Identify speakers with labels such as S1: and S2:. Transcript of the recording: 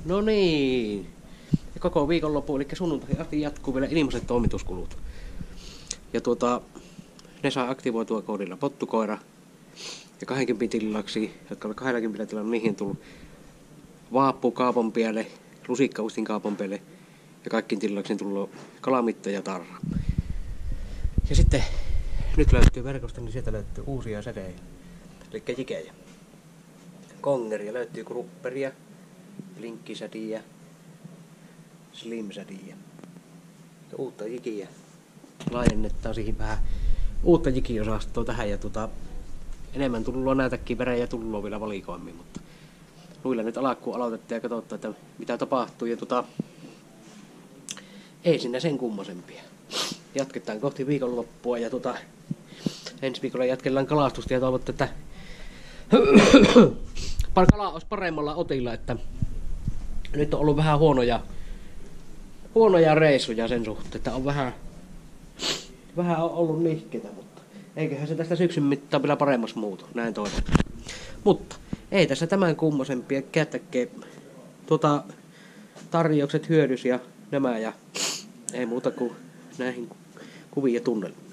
S1: No niin. Ja koko viikonloppu, eli sunnuntai asti jatkuu vielä ilmaiset toimituskulut. Ja ne saa aktivoitua koodilla pottukoira. Ja 20 tilaksi, jotka on 20 tilalla, niihin on tullut vaappu kaapan päälle, lusikkaustin kaapan päälle. Ja kaikkiin tilaksi on tullut kalamitta ja tarra. Ja sitten nyt löytyy verkosta, niin sieltä löytyy uusia sädejä. Eli jikejä. Kongeria löytyy krupperia, blinkkisädiä, slimsädiä. Ja uutta jikiä. Laajennetaan siihen vähän uutta jikiosastoa tähän ja enemmän tullut näitäkin värejä tullut vielä valikoimmin, mutta nuilla nyt alkuun aloitettiin ja katsotaan, että mitä tapahtuu ja ei sinne sen kummosempia. Jatketaan kohti viikonloppua ja ensi viikolla jatkellaan kalastusta ja toivotte, että kala olisi paremmalla otilla, että nyt on ollut vähän huonoja reissuja sen suhteen, että on vähän on ollut nihkeitä, mutta eiköhän se tästä syksyn mittaan vielä paremmassa muutu, näin toivon. Mutta ei tässä tämän kummosempia, käyttäkää tarjoukset hyödys ja nämä ja ei muuta kuin näihin kuviin ja tunnelmiin.